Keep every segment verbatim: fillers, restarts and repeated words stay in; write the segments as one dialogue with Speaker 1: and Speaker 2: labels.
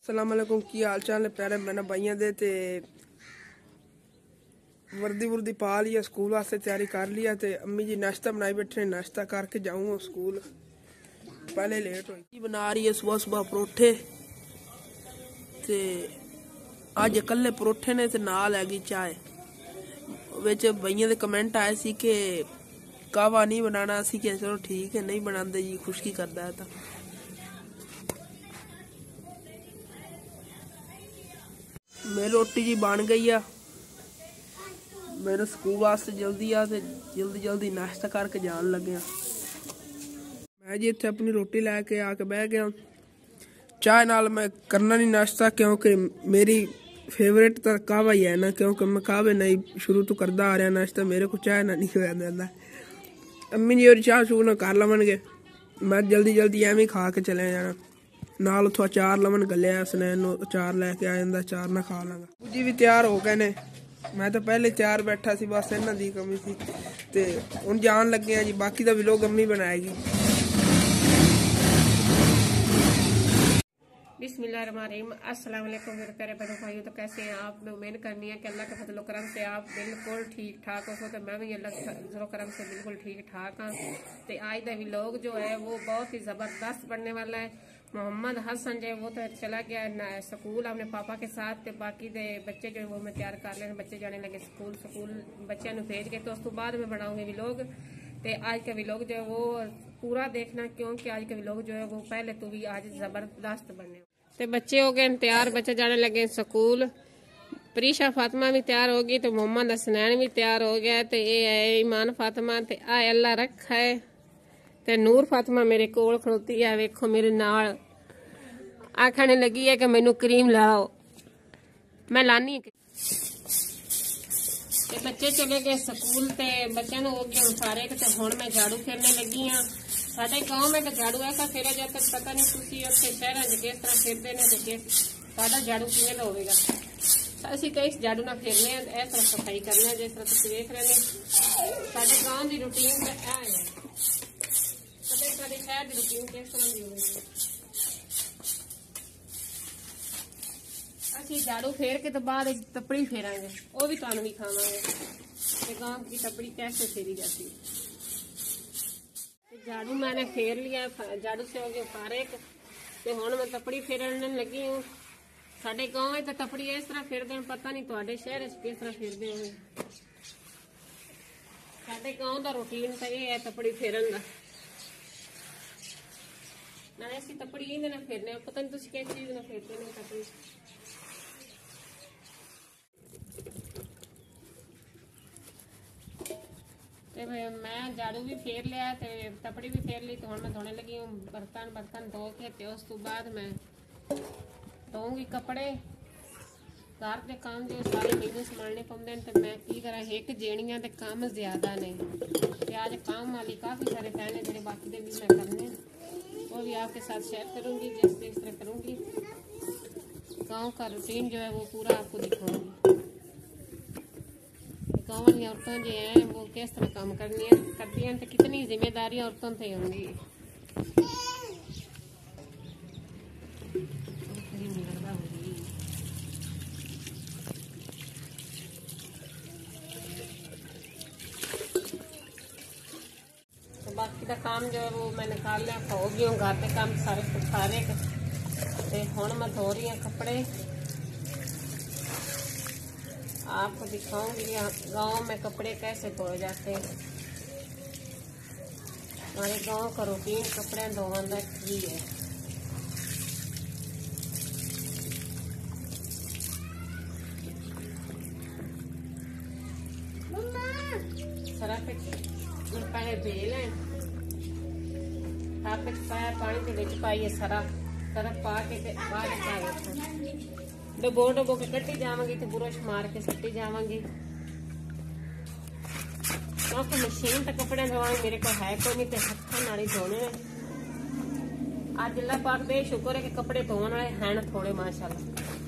Speaker 1: अस्सलाम वालेकुम, की हाल चाल है प्यारे मैंने भाइयों दे ते वर्दी वर्दी पा लिया, स्कूल वास्ते तैयारी कर लिया। ते अम्मी जी नाश्ता बनाई बैठे, नाश्ता करके जाऊँगा स्कूल, पहले लेट हुई। बना रही है सुबह सुबह परोठे, ते अज कल्ले परोठे ने ते नाल हैगी चाय। विच भाइयों दे कमेंट आए सी कि कावा नहीं बनाना, असी कि चलो ठीक है नहीं बनाते जी, खुशकी करता है। तो मेरी रोटी जी बन गई है, मेरे स्कूल वास्ते जल्दी आ ते जल्दी जल्दी नाश्ता करके जान लगे। मैं जी इत्थे अपनी रोटी लैके आके बह गया। चाय नाल मैं करना नहीं नाश्ता, क्योंकि मेरी फेवरेट तो कावा ही है ना, क्योंकि मैं कावे नहीं शुरू तो करता आ रहा नाश्ता, मेरे को चाय ना नहीं होया देंदा। अम्मी जी और चाह चू ना कर लवणगे, मैं जल्दी जल्दी एवं खा के चले जाना। नाल उथों अचार लवन गलिया, स्नैन अचार लैके आ जांदा, अचार ना खा लांगा। जी भी तैयार हो गए ने, मैं तो पहले तैयार बैठा सी, बस इन्हां दी कमी सी ते हुण जान लगे हैं जी। बाकी दा व्लॉग अम्मी बनाएगी।
Speaker 2: बिस्मिल्लाहिर्रहमानिर्रहीम। अस्सलाम वालेकुम मेरे प्यारे बहनों भाइयों, तो कैसे हैं आप? मैं उम्मीद करनी है कि अल्लाह के फजल करम से आप बिल्कुल ठीक ठाक हो। तो मैं भी अल्लाह के फजल करम से बिल्कुल ठीक ठाक हाँ। तो आज का व्लॉग जो है वो बहुत ही ज़बरदस्त बनने वाला है। मोहम्मद हसन जो है वो तो चला गया स्कूल अपने पापा के साथ, तो बाकी दे बच्चे जो है वो मैं तैयार कर लेने, बच्चे जाने लगे स्कूल। स्कूल बच्चों को भेज के तो उस तो बाद में बनाऊंगी व्लॉग। तो आज का व्लॉग जो है वो पूरा देखना, क्योंकि आज का व्लॉग जो है वो पहले तो भी आज ज़बरदस्त बनने। तो बच्चे हो गए तैयार, बच्चे जाने लगे स्कूल। प्रीशा फातिमा भी तैयार होगी, तो मोहम्मद हसनैन भी तैयार हो गया। तो ये है ईमान फातिमा, तो आ अल्लाह रखा है। तो नूर फातिमा मेरे कोल खड़ोती है, वेखो मेरे नाल आखने लगी है कि मैनू क्रीम लाओ, मैं लानी। ते बच्चे चले गए स्कूल, ते बच्चों हो गए सारे, तो हुण मैं झाड़ू फेरने लगी हाँ। साडे गांव में तो झाड़ू ऐसा फेरा जाता, पता नहीं तुसीं उत्थे शहरां च किस तरह फेरदे ने, ते साडा झाड़ू किवें दा होवेगा। असीं तो इस झाड़ू नाल फेरने आ, इस तरह सफाई करने आ, जिस तरह तुसीं देख रहे ने। साडे गांव की रूटीन तो ऐ है, पता साडे शहर की रूटीन किस तरह दी होवेगी। असीं झाड़ू फेर के तो बाद तपड़ी फेरांगे, वो भी तुहानूं दिखावांगे कि गांव की तपड़ी कैसे फेरी जाती है। झाड़ू मैंने फेर लिया, झाड़ू से हो गया फारिग, तो हुण मैं तपड़ी फेरने लगी हूँ। साडे गांव में तो तपड़ी इस तरह फेरदे हैं, पता नहीं तुहाडे शहर किस तरह फेरदे होंगे। साडे गांव का रूटीन तो यह है तपड़ी फेरन का। ना असीं तपड़ी इहदे नाल फेरने, पता नहीं तुसीं किस चीज़ नाल फेरदे ने तपड़ी। ते मैं झाड़ू भी फेर लिया, ते तपड़ी भी फेर ली, तो हुण मैं धोने लगी हूँ बर्तन। बर्तन धो के ते उस तो बाद मैं धोऊंगी कपड़े। घर के काम जो सारे मैनू संभालने पौंदे ने, ते मैं की करा, एक जेणियां ते काम ज्यादा ने, ते अज काम वाली काफ़ी सारे पै ने, जेह्ड़े बाकी दे भी मैं करने, वो भी आपके साथ शेयर करूँगी, जिस जिस तरह करूँगी। गाँव का रूटीन जो है वो पूरा आपको दिखाऊँगी। गाँव वाली औरतें जो हैं वो किस तरह काम करनी है करती हैं, तो कितनी जिम्मेदारी औरतों से होंगी। तो बाकी का काम जो है वो मैंने कर लिया, हो गई हूँ घर के काम सारे सारे। तो हुण मैं धो रही हूँ कपड़े, आपको दिखाऊंगी गांव में कपड़े कैसे धोए जाते हैं। हमारे गांव का रूटीन कपड़े धोने की है। सरफ पहले बेल है, आप पानी के विच पाइए सरफ सरफ पा के बाद पाए डबो डबो के कट्टी जावांगी, तो बुरश मार के सट्टी जावांगी, क्योंकि मशीन तो कपड़े धोने मेरे को है कोई नहीं, तो हत्थों नाल ही धोने। अज अल्लाह पाक दे शुक्र है कि कपड़े धोने वाले हैं थोड़े माशाल्लाह।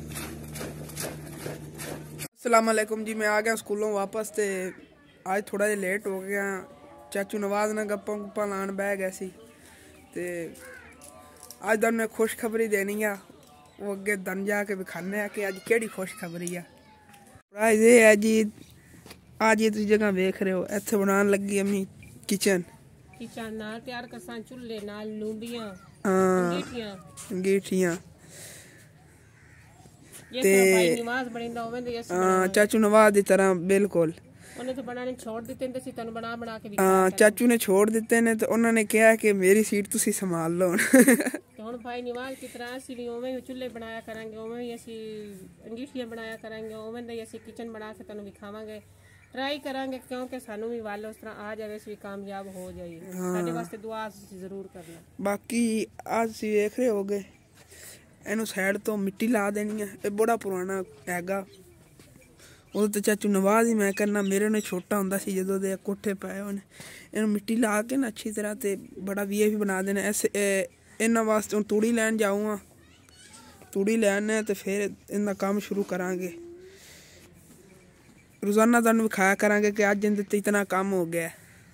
Speaker 1: अस्सलाम वालेकुम जी, मैं आ गया स्कूलों वापस। ते आज थोड़ा जिहा लेट हो गया, चाचू नवाज ने गप्पां गुप्पां लान बह गए सी। ते अज तुहानूं खुशखबरी देनी आ, वो अगे दन जाके विखाने आ कि अज केड़ी खुशखबरी है। प्राइज ये है जी, आज ये तुम जगह वेख रहे हो, इत्थे बनाने लगी अम्मी किचन।
Speaker 2: किचन नाल तैयार करसा चुल्हे नाल लूंबियां
Speaker 1: अंगीठियां अंगीठियां
Speaker 2: ते भाई नवाज बनिंदा ओवें दे अस
Speaker 1: हां चाचू नवाज दी तरह बिल्कुल।
Speaker 2: उन्हें तो बनाने छोड़ दिते ने, तन बना बना के
Speaker 1: हां चाचू ने छोड़ दिते ने तो उन्होंने कहा कि मेरी सीट तुसी संभाल लो।
Speaker 2: तो हुन भाई नवाज की तरह असी भी ओवें चुल्हे बनाया करेंगे, ओवें ही असी अंगीठियां बनाया करेंगे, ओवें दे असी किचन बना के तनु दिखावांगे, ट्राई करेंगे क्योंकि सानू भी वाल उस तरह आ जावे, भी कामयाब हो जाइए। साडे वास्ते दुआ जरूर करना। बाकी
Speaker 1: आज सी देख रहे होगे इनू साइड तो मिट्टी ला देनी है, ये बड़ा पुराना हैगा। उदो तो चाचू नवाज ही मैं करना, मेरे ने छोटा हुंदा सी जदों दे कोठे पाए होने। इनू मिट्टी ला के ना अच्छी तरह ते बड़ा वी भी बना देना। ऐसे इन्हां वास्ते हुण तूड़ी लैन जाऊँगा, तूड़ी लैने ते फिर इनका काम शुरू करांगे। रोजाना तुहानू विखाया करांगे कि अज इंदे ते इतना काम हो गया।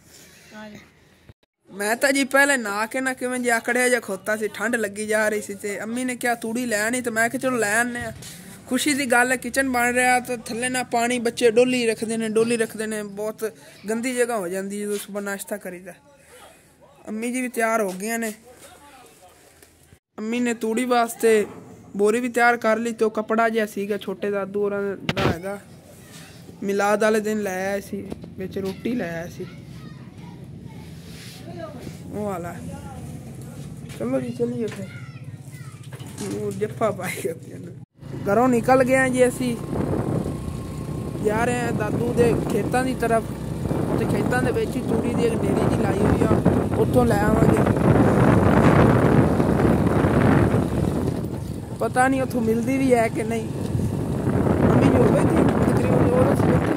Speaker 1: मैं तो जी पहले ना के ना किवें जे आकड़िया जा खोता सी, ठंड लगी जा रही सी ते अम्मी ने क्या तूड़ी लैनी, तो मैं कि चलो लै आने आ। खुशी की गल है किचन बन रहा, तो थल्ले ना पानी बच्चे डोली रखते हैं, डोली रखते हैं, बहुत गंदी जगह हो जाती है जो सुबह नाश्ता करीदा। अम्मी जी भी तैयार हो गई ने, अम्मी ने तूड़ी वास्ते बोरी भी तैयार कर ली, तो कपड़ा जिहा सीगा छोटे दादू होरां दा हैगा, मिलाद वाले दिन लै आए सी, बिच रोटी लै आए सी वो वाला। चलो जी चलिए फिर जफ्फा पाई घरों निकल गए हैं जी। असी जा रहे हैं दादू दे खेतों की तरफ, तो खेतों के विच तूड़ी की एक डेरी जी लाई हुई आ, उत्थों लै आवांगे। पता नहीं उत्थों मिलती भी है कि नहीं। मम्मी जो हो गई थी तकरीबन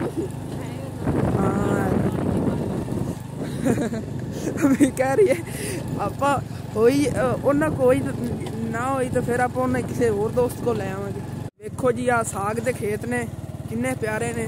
Speaker 1: अम्मी कह रही है आप होई उन्हें कोई ना होई तो फिर आप उन्हें किसी होर दोस्त को लै आवांगे। देखो जी आ साग दे खेत ने किन्ने प्यारे ने,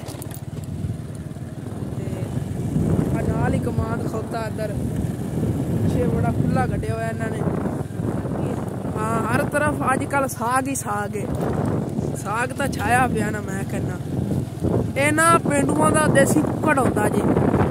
Speaker 1: नाल ही कमांद खोता इधर पिछे बड़ा खुला कड्ढिया होया इन्होंने। हाँ हर तरफ अजकल साग ही साग है, साग तो छाया पिया ना। मैं कहना ये ना पेंडुआं दा देसी कुक्कड़ होंदा जी।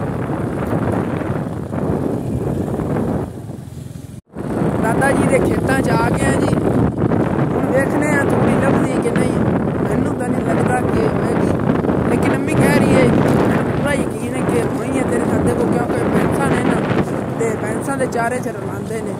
Speaker 1: दादा जी के खेतों च आ गए जी, हम देखने हैं थोड़ी लभदी कि नहीं, मैनू तो नहीं लगता कि होएगी, लेकिन अम्मी कह रही है पूरा यकीन है कि वही है तेरे खाते को, क्योंकि भैंसा ने ना ते भैंसा के चारे च रलांदे ने।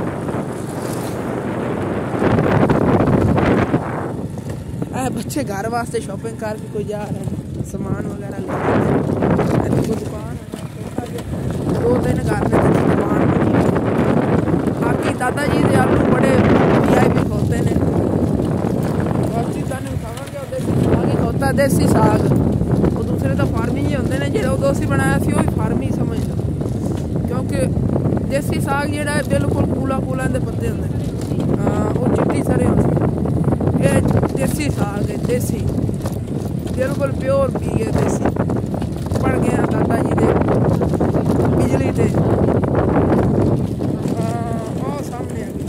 Speaker 1: बच्चे घर वास्ते शॉपिंग करके कोई जा रहे हैं, सामान वगैरह ले कोई दुकान दो तीन घर में दुकान। बाकी दादा जी के आलू बड़े वी आई पी खोते ने, बाकी तुहानू खावांगे देसी साग ही खोता, देसी साग। वो दूसरे तो फार्मी ही होंगे ने, जो दोसी बनाया सी वो भी फार्मी समझ लो, क्योंकि देसी साग जिहड़ा है बिल्कुल कूला कूला दे पत्ते होंगे। हाँ वो चिट्टी सरे होंगे, ये देसी साग है, देसी बिल्कुल प्योर पी गए देसी। पड़ गए हैं दादा जी दे बिजली ते सामने है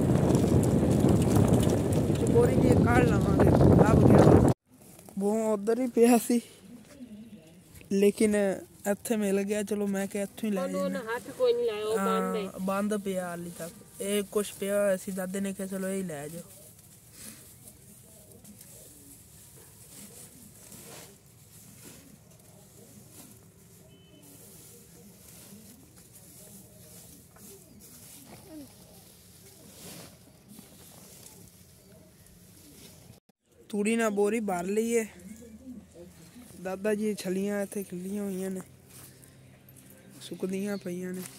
Speaker 1: बोरी जी काढ़ लवांगे, लभ गया वो उधर ही पिया सी, लेकिन इत्थे मिल गया। चलो मैं क्या इत्थों ही लै जाना, बंद पिया हाली तक ये कुछ पिया होया सी, दादे ने कहा चलो यही लै जाओ। तूड़ी ना बोरी भर ली है, दादा जी छलियां इत्थे खिलियां हुई ने, सुकदियां पईयां ने।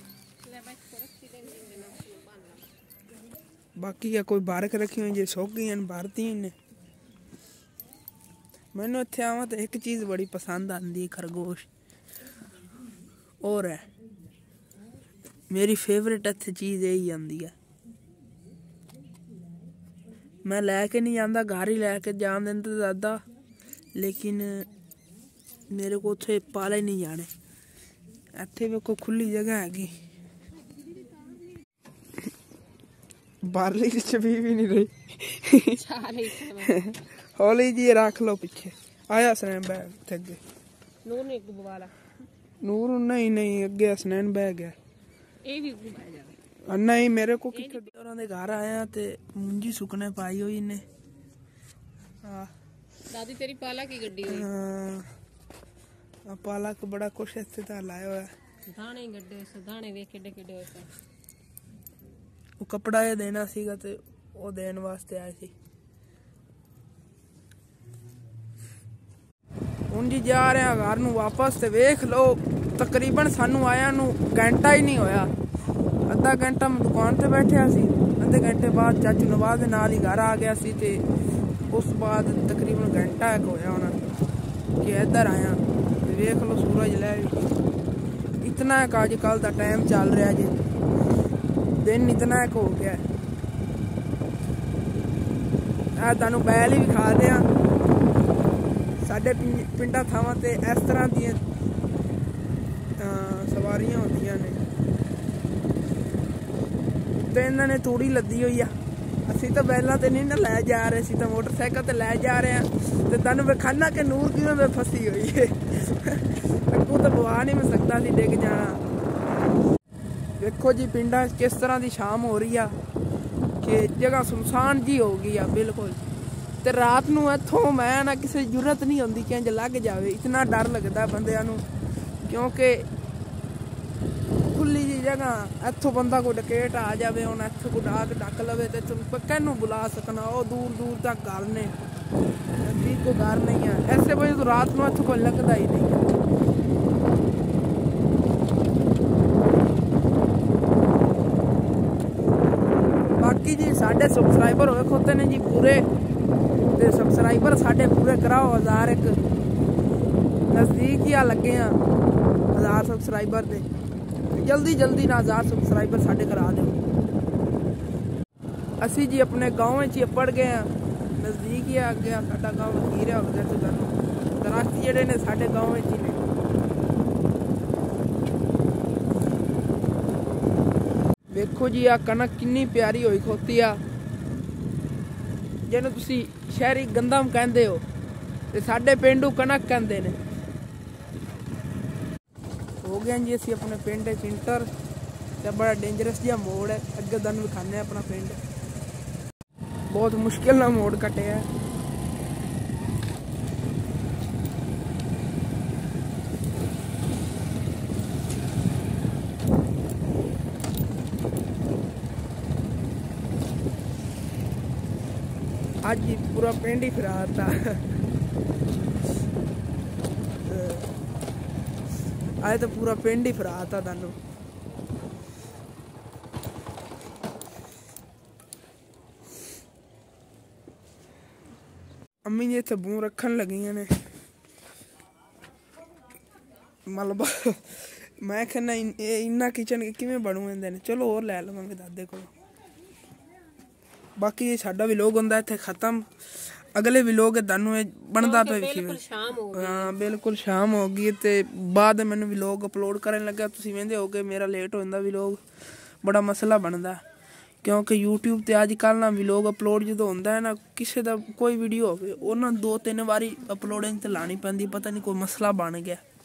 Speaker 1: बाकी है कोई बारक रखी हुई जो सुक गई भारती ने। मैनू इत्थे आवां तो एक चीज़ बड़ी पसंद आती है, खरगोश। और है मेरी फेवरेट इत्थे चीज़ यही आती है। मैं लैके नहीं जाता, घर ही लैके जान देंदे दादा, लेकिन मेरे को उत्थे पाले नहीं जाने। इत्थे भी कोई खुली जगह हैगी, बारली छवि भी नहीं रही। हौली जी रख लो पीछे। आया हसनैन बैग थे अगे।
Speaker 2: नूर ने एक बवाला
Speaker 1: नूर नहीं नहीं अगे हसनैन बैग गया।
Speaker 2: ਇਹ ਵੀ ਘੁਮਾਇਆ ਜਾਵੇ
Speaker 1: नहीं मेरे को कितने औरां दे घर आया ते मुंजी सुकने पाई हुई ने। हां
Speaker 2: दादी तेरी पाला की गड्डी हुई
Speaker 1: हां पाला को बड़ा कुछ इत्थे ता लाया होया
Speaker 2: दाने गड्डे से दाने वे किड्डे किड्डे होए
Speaker 1: वो कपड़ा ये देना सीगा ते वो देन वास्ते आए सी। हुण जी जा रहे हैं घर नूं वापस ते वेख लो तकरीबन सानू आया नूं घंटा ही नहीं होया। अद्धा घंटा मैं दुकान ते बैठा सी अद्धे घंटे बाद चाचू नवाज दे नाल ही घर आ गया सी ते उस बाद तकरीबन घंटा एक होया होना कि इधर आया ते वेख लो सूरज लै इतना एक अजकल दा टाइम चल रहा जी दिन इतना एक हो गया है। तुहानू बैल ही विखा दियां साडे पिंडा थावां ते इस तरह दी सवारियां होंदियां ने ते इन्हां ने तूड़ी लद्दी हुई आ। असीं तो बैलां ते नहीं ना लै जा रहे असीं तो मोटरसाइकिल ते लै जा रहे हैं ते तुहानू विखाना कि नूर किवें में फसी हुई है। अग्गों तो बवा नहीं मैं सकता सी डिग जाना। देखो जी पिंडा किस तरह की शाम हो रही है कि जगह सुनसान जी हो गई है बिल्कुल। ते रात नूं इत्थों मैं ना किसी जरूरत नहीं होंदी कि इंज लग जाए इतना डर लगता बंदियां नूं क्योंकि खुली जी जगह इत्थों बंदा कोई डकेट आ जाए हुण इत्थों कोई डाक डक लवे तो कैनू बुला सकना वो दूर दूर तक घर ने नजदीक को घर नहीं है ऐसे वजह तो रात में इत्थों कोई लगता ही नहीं। बाकी जी साढ़े सबसक्राइबर होए खोते ने जी पूरे ते सबसक्राइबर साढ़े पूरे कराओ हजार एक नजदीक ही आ लगे हैं हजार सबसक्राइबर दे जल्दी जल्दी ना हजार सबसक्राइबर साढ़े करा दो। असी जी अपने गाँव च पढ़ गए हैं नजदीक ही आ गया साडा गाँव खीर हो गया तो दरख्त जेडे ने साडे गाँव च ही ने। देखो जी आ कनक कितनी प्यारी हुई खोती आ जिन्हें तुसी शहरी गंदम कहंदे हो ते साडे पेंडू कनक कहंदे ने। हो गया जी असी अपने पिंड इंटर ते बड़ा डेंजरस जिहा मोड़ है अगे तुहानू विखाने अपना पिंड बहुत मुश्किल ना मोड़ कटे है। आज पूरा पिंड ही फिरा था आए तो पूरा पिंड ही फिरा था तुहानू। अम्मी जी इत्थे बूं रखन लगियां ने मलबा मैं कहना इन्ना किचन किवें बनू इंदे ने चलो होर लै लवांगे दादे को। बाकी साडा व्लॉग हुंदा इत्थे खत्म अगले व्लॉग तुहानू बनदा पे हाँ बिल्कुल शाम हो गई ते बाद मैनू व्लॉग अपलोड करन लगा तुसीं वेंदे होगे मेरा लेट हो जांदा व्लॉग बड़ा मसला बनदा क्योंकि यूट्यूब ते अजकल ना व्लॉग अपलोड जो होंदा है ना किसी दा कोई वीडियो होवे ओह ना दो तीन बारी अपलोडिंग ते लानी पैंदी पता नहीं कोई मसला बन गया।